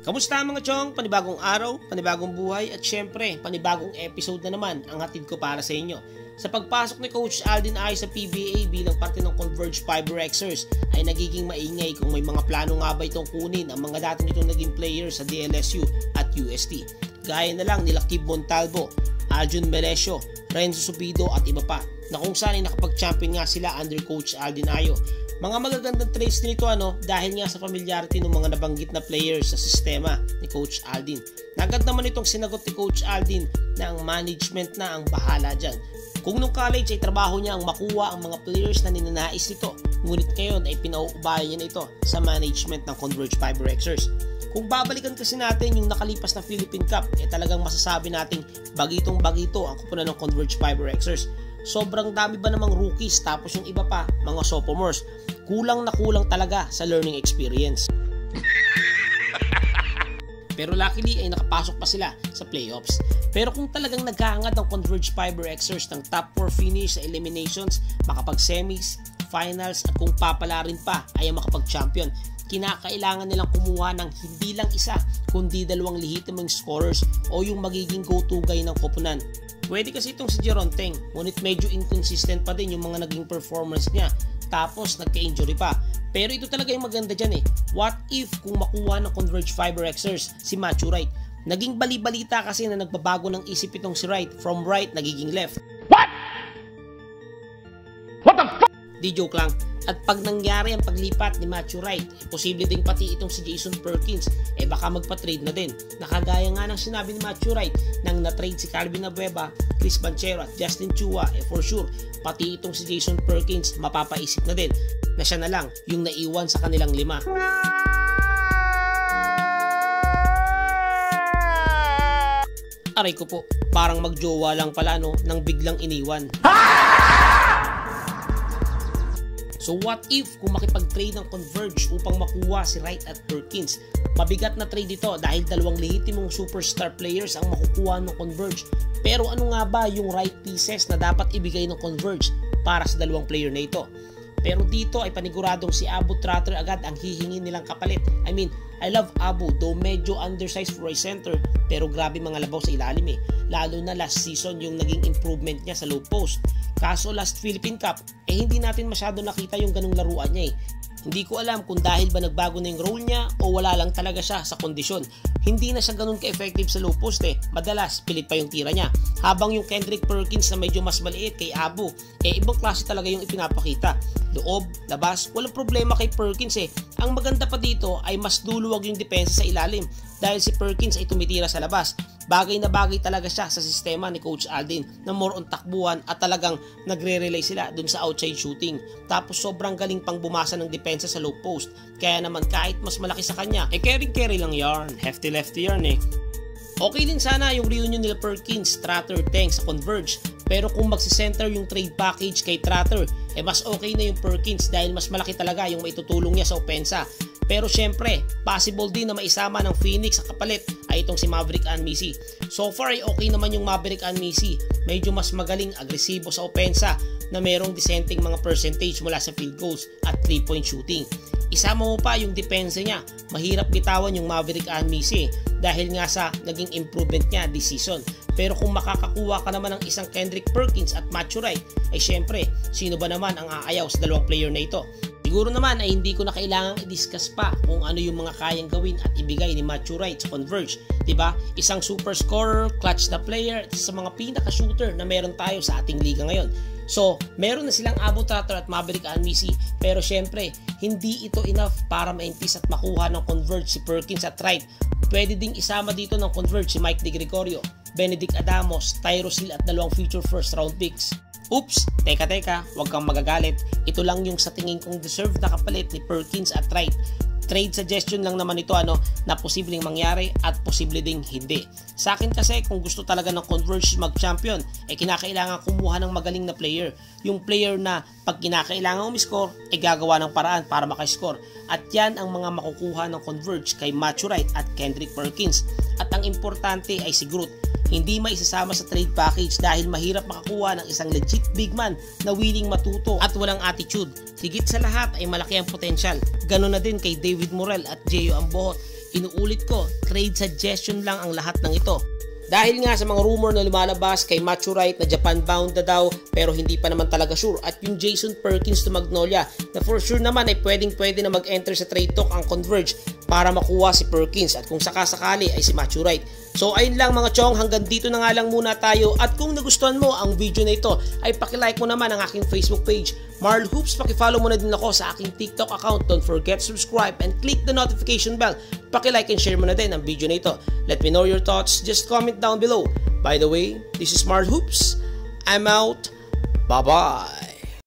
Kamusta mga chong? Panibagong araw, panibagong buhay at syempre panibagong episode na naman ang hatid ko para sa inyo. Sa pagpasok ni Coach Aldin ay sa PBA bilang parte ng Converge Fiber Xers ay nagiging maingay kung may mga plano nga ba itong kunin ang mga dati nitong naging players sa DLSU at UST. Gaya na lang nila Kib Montalvo, Aljun Melesio, Renzo Subido at iba pa na kung saan ay nakapag-champion nga sila under Coach Aldin Ayo. Mga magagandang traits nito dahil nga sa familiarity ng mga nabanggit na players sa sistema ni Coach Aldin. Nagad naman itong sinagot ni Coach Aldin na ang management na ang bahala dyan. Kung nung college ay trabaho niya ang makuha ang mga players na ninanais nito, ngunit ngayon ay pinauubayan niya na ito sa management ng Converge Fiber Xers. Kung babalikan kasi natin yung nakalipas na Philippine Cup, talagang masasabi nating bagitong-bagito ang kupunan ng Converge Fiber Xers. Sobrang dami ba namang rookies tapos yung iba pa mga sophomores. Kulang na kulang talaga sa learning experience. Pero luckily ay nakapasok pa sila sa playoffs. Pero kung talagang naghahangad ng Converge Fiber Xers ng top 4 finish sa eliminations, makapag-semis, finals at kung papala rin pa ay makapag-champion, kinakailangan nilang kumuha ng hindi lang isa kundi dalawang lehitimong scorers o yung magiging go-to guy ng koponan. Pwede kasi itong si Geronteng, ngunit medyo inconsistent pa din yung mga naging performance niya, tapos nagka-injury pa. Pero ito talaga yung maganda dyan What if kung makuha ng Converge Fiber Xers si Matthew Wright? Naging bali-balita kasi na nagbabago ng isip itong si Wright, from right nagiging left. What the fuck? Di joke lang. At pag nangyari ang paglipat ni Matthew Wright, posible ding pati itong si Jason Perkins, baka magpa-trade na din. Nakagaya nga ng sinabi ni Matthew Wright nang na-trade si Calvin Abueva, Chris Banchero at Justin Chua, for sure, pati itong si Jason Perkins mapapaisip na din na siya na lang yung naiwan sa kanilang lima. Aray ko po, parang magjowa lang pala nang biglang iniwan. So what if kung makipag-trade ng Converge upang makuha si Wright at Perkins? Mabigat na trade ito dahil dalawang lehitimong superstar players ang makukuha ng Converge. Pero ano nga ba yung right pieces na dapat ibigay ng Converge para sa dalawang player na ito? Pero dito ay paniguradong si Abu Trotter agad ang hihingin nilang kapalit. I love Abu, though medyo undersized for a center, pero grabe mga labaw sa ilalim Lalo na last season yung naging improvement niya sa low post. Kaso last Philippine Cup, hindi natin masyado nakita yung ganung laruan niya Hindi ko alam kung dahil ba nagbago na yung role niya o wala lang talaga siya sa kondisyon. Hindi na siya ganun ka-effective sa low post Madalas, pilit pa yung tira niya. Habang yung Kendrick Perkins na medyo mas maliit kay Abu, ibang klase talaga yung ipinapakita. Loob, labas, walang problema kay Perkins Ang maganda pa dito ay mas luluwag yung depensa sa ilalim dahil si Perkins ay tumitira sa labas. Bagay na bagay talaga siya sa sistema ni Coach Aldin na more on takbuhan at talagang nagre-relay sila dun sa outside shooting. Tapos sobrang galing pang bumasa ng depensa sa low post. Kaya naman kahit mas malaki sa kanya, carry lang yarn. Hefty yarn Okay din sana yung reunion nila Perkins, Trotter, Teng sa Converge. Pero kung magsisenter yung trade package kay Trotter, mas okay na yung Perkins dahil mas malaki talaga yung maitutulong niya sa opensa. Pero syempre, possible din na maisama ng Phoenix sa kapalit ay itong si Maverick Anmisi. So far ay okay naman yung Maverick Anmisi. Medyo mas magaling, agresibo sa opensa na merong dissenting mga percentage mula sa field goals at 3-point shooting. Isama mo pa yung depensa niya. Mahirap bitawan yung Maverick Anmisi dahil nga sa naging improvement niya this season. Pero kung makakakuha ka naman ng isang Kendrick Perkins at Matthew Wright, ay syempre, sino ba naman ang aayaw sa dalawang player na ito? Siguro naman ay hindi ko na kailangang i-discuss pa kung ano yung mga kayang gawin at ibigay ni Matthew Wright sa Converge. Diba? Isang super scorer, clutch na player, sa mga pinaka-shooter na meron tayo sa ating liga ngayon. So, meron na silang Abu Trotter at Maverick Anmisi, pero syempre, hindi ito enough para maintis at makuha ng Converge si Perkins at Wright. Pwede ding isama dito ng Converge si Mike De Gregorio, Benedict Adamos, Tyros Hill at dalawang future first round picks. Oops, teka, huwag kang magagalit. Ito lang yung sa tingin kong deserve na kapalit ni Perkins at Wright. Trade suggestion lang naman ito na posibleng mangyari at posible ding hindi. Sa akin kasi kung gusto talaga ng Converge mag-champion, kinakailangan kumuha ng magaling na player. Yung player na pag kinakailangan umiscore, gagawa ng paraan para makascore. At yan ang mga makukuha ng Converge kay Matthew Wright at Kendrick Perkins. At ang importante ay si Groot. Hindi maisasama sa trade package dahil mahirap makakuha ng isang legit big man na willing matuto at walang attitude. Higit sa lahat ay malaki ang potensyal. Ganon na din kay David Morel at Jeyo Ambohot. Inuulit ko, trade suggestion lang ang lahat ng ito. Dahil nga sa mga rumor na lumalabas kay Matthew Wright na Japan bound na daw pero hindi pa naman talaga sure, at yung Jason Perkins to Magnolia na for sure naman ay pwede na mag-enter sa trade talk ang Converge para makuha si Perkins at kung sakasakali ay si Matthew Wright. So ayun lang mga chong, hanggang dito na nga lang muna tayo, at kung nagustuhan mo ang video na ito ay pakilike mo naman ang aking Facebook page Marl Hoops, pakifollow mo na din ako sa aking TikTok account. Don't forget to subscribe and click the notification bell. Pakilike and share mo na din ang video na ito. Let me know your thoughts, just comment down below. By the way, this is Marl Hoops. I'm out. Bye-bye.